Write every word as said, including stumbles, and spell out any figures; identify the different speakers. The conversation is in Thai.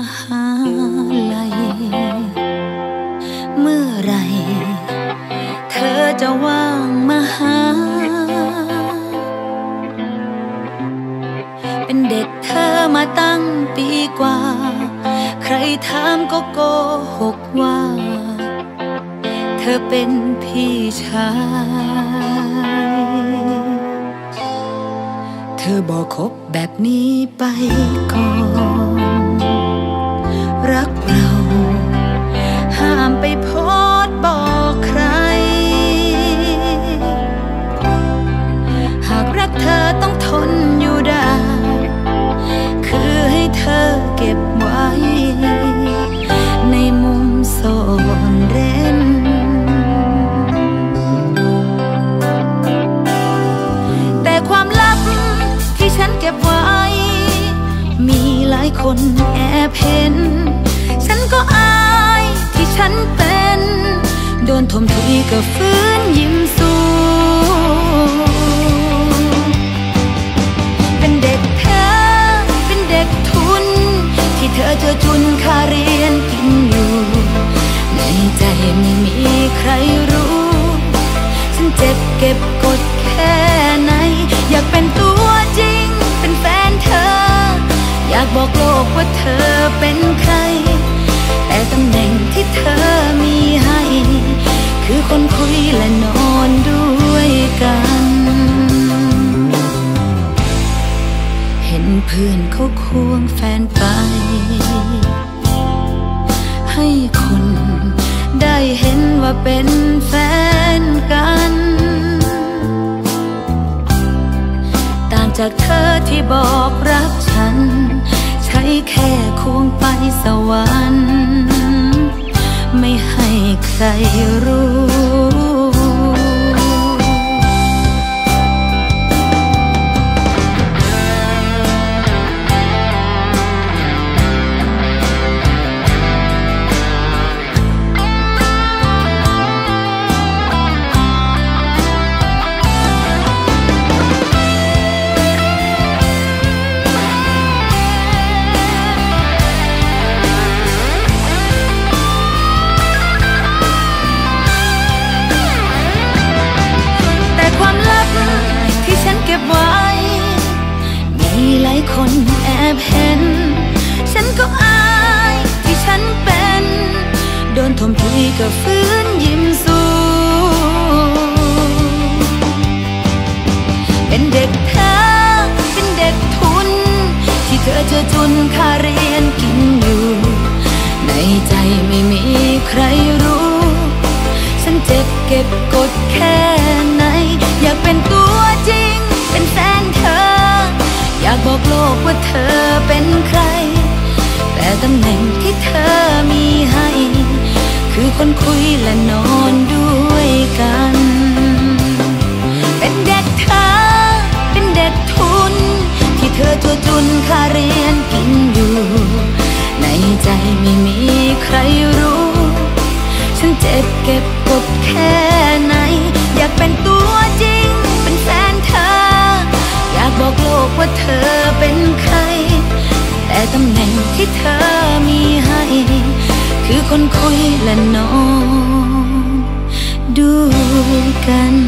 Speaker 1: หาลัยเมื่อไรเธอจะว่างมาหาเป็นเด็กเธอมาตั้งปีกว่าใครถามก็โกหกว่าเธอเป็นพี่ชายเธอบอกคบแบบนี้ไปก่อนรักเราห้ามไปโพสต์บอกใครหากรักเธอต้องทนอยู่ได้คือให้เธอเก็บไว้ในมุมซ่อนเร้นแต่ความลับที่ฉันเก็บไว้มีหลายคนแอบเห็นฉันก็อายที่ฉันเป็นโดนถมถุยก็ฟื้นยิ้มสู้เป็นเด็กเธอเป็นเด็กทุนที่เธอเจอจุนค่าเรียนกินอยู่ในใจไม่มีใครรู้ฉันเจ็บเก็บกดแค่ไหนอยากเป็นตัวจริงเป็นแฟนเธออยากบอกโลกว่าเธอเป็นใครแต่ตำแหน่งที่เธอมีให้คือคนคุยและนอนด้วยกันเห็นเพื่อนเขาควงแฟนไปให้คนได้เห็นว่าเป็นแฟนกันต่างจากเธอที่บอกรักฉันใช้แค่ควงไปสวรรค์ไม่ให้ใครรู้คนแอบเห็นฉันก็อายที่ฉันเป็นโดนถมถุยก็ฟื้นยิ้มสู้เป็นเด็กเธอเป็นเด็กทุนที่เธอเจอจุนค่าเรียนกินอยู่ในใจไม่มีใครรู้ฉันเจ็บเก็บกดแค่ไหนอยากเป็นตัวจริงเป็นแฟนเธออยากบอกโลกว่าเธอเป็นใครแต่ตำแหน่งที่เธอมีให้คือคนคุยและนอนด้วยกันเป็นเด็กเธอเป็นเด็กทุนที่เธอตัวจุนค่าเรียนกินอยู่ในใจไม่มีใครรู้ฉันเจ็บเก็บกดแค่ไหนอยากเป็นตัวจริงเป็นแฟนเธออยากบอกโลกว่าเธอเป็นใครแต่ตำแหน่งที่เธอมีให้คือคนคุยและนอนด้วยกัน